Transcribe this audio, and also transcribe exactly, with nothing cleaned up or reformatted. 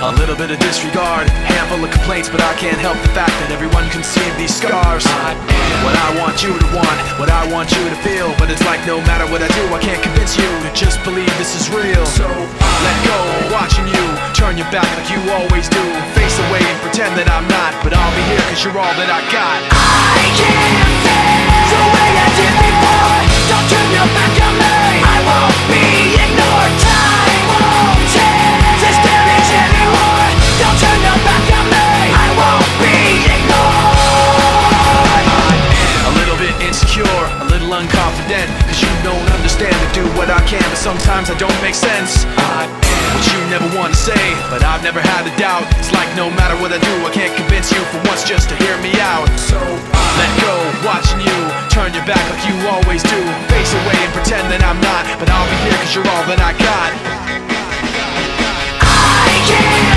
A little bit of disregard, handful of complaints, but I can't help the fact that everyone can see these scars. I am what I want you to want, what I want you to feel, but it's like no matter what I do, I can't convince you to just believe this is real. So let go, watching you turn your back like you always do. Face away and pretend that I'm not, but I'll be here cause you're all that I got. I can't feel the way I did before. Don't turn your back on me, I won't be ignored. Time won't change this damage anymore. Don't turn your back on me, I won't be ignored. I am a little bit insecure, a little unconfident, cause you don't understand to do what I can, but sometimes I don't make sense. I am what you never want to say, but I've never had a doubt. It's like no matter what I do, I can't convince you for once just to hear me out. So let go, watching you turn your back like you always do. Face away and pretend that I'm not, but I'll be here cause you're all that I got. I can't